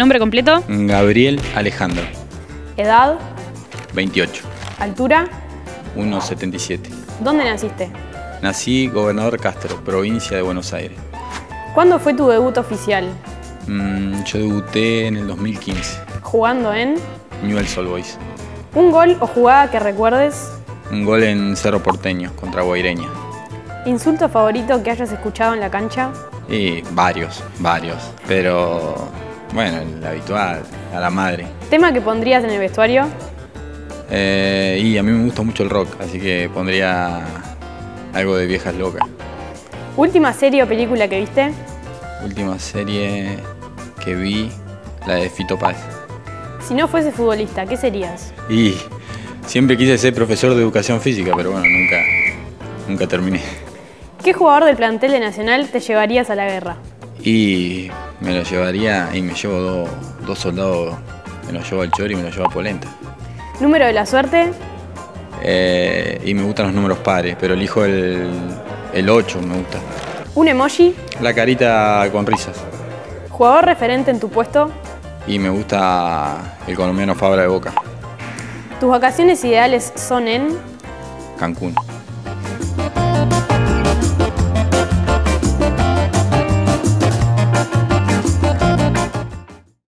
¿Nombre completo? Gabriel Alejandro. ¿Edad? 28. ¿Altura? 1,77. ¿Dónde naciste? Nací Gobernador Castro, provincia de Buenos Aires. ¿Cuándo fue tu debut oficial? Yo debuté en el 2015. ¿Jugando en? Newell's Old Boys. ¿Un gol o jugada que recuerdes? Un gol en Cerro Porteño contra Guaireña. ¿Insulto favorito que hayas escuchado en la cancha? Y varios. Pero bueno, el habitual, a la madre. ¿Tema que pondrías en el vestuario? Y a mí me gusta mucho el rock, así que pondría algo de Viejas Locas. ¿Última serie o película que viste? Última serie que vi, la de Fito Páez. Si no fuese futbolista, ¿qué serías? Y siempre quise ser profesor de educación física, pero bueno, nunca terminé. ¿Qué jugador del plantel de Nacional te llevarías a la guerra? Y me lo llevaría y me llevo dos soldados, me lo llevo al Chori y me lo llevo a Polenta. ¿Número de la suerte? Y me gustan los números pares, pero elijo el 8, me gusta. ¿Un emoji? La carita con risas. ¿Jugador referente en tu puesto? Y me gusta el colombiano Fabra de Boca. ¿Tus vacaciones ideales son en? Cancún.